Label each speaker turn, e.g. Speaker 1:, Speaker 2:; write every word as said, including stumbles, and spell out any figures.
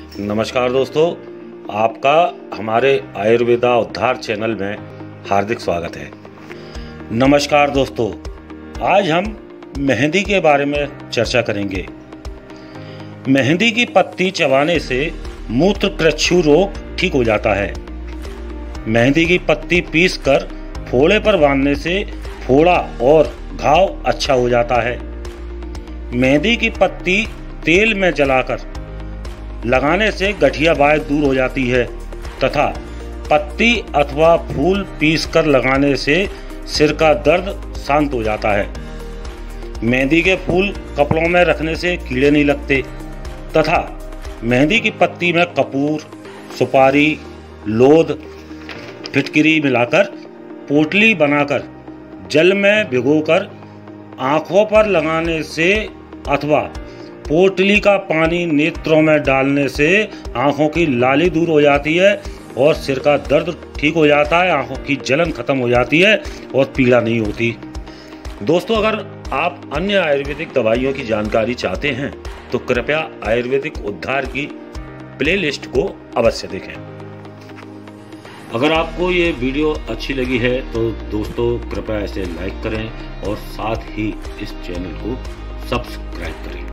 Speaker 1: नमस्कार दोस्तों, आपका हमारे आयुर्वेदा उद्धार चैनल में हार्दिक स्वागत है। नमस्कार दोस्तों, आज हम मेहंदी के बारे में चर्चा करेंगे। मेहंदी की पत्ती चबाने से मूत्रकृच्छु रोग ठीक हो जाता है। मेहंदी की पत्ती पीसकर फोड़े पर बांधने से फोड़ा और घाव अच्छा हो जाता है। मेहंदी की पत्ती तेल में जलाकर लगाने से गठिया बात दूर हो जाती है तथा पत्ती अथवा फूल पीसकर लगाने से सिर का दर्द शांत हो जाता है। मेहंदी के फूल कपड़ों में रखने से कीड़े नहीं लगते तथा मेहंदी की पत्ती में कपूर, सुपारी, लोद, फिटकिरी मिलाकर पोटली बनाकर जल में भिगोकर आँखों पर लगाने से अथवा पोटली का पानी नेत्रों में डालने से आँखों की लाली दूर हो जाती है और सिर का दर्द ठीक हो जाता है, आँखों की जलन खत्म हो जाती है और पीड़ा नहीं होती। दोस्तों, अगर आप अन्य आयुर्वेदिक दवाइयों की जानकारी चाहते हैं तो कृपया आयुर्वेदिक उद्धार की प्लेलिस्ट को अवश्य देखें। अगर आपको ये वीडियो अच्छी लगी है तो दोस्तों कृपया इसे लाइक करें और साथ ही इस चैनल को सब्सक्राइब करें।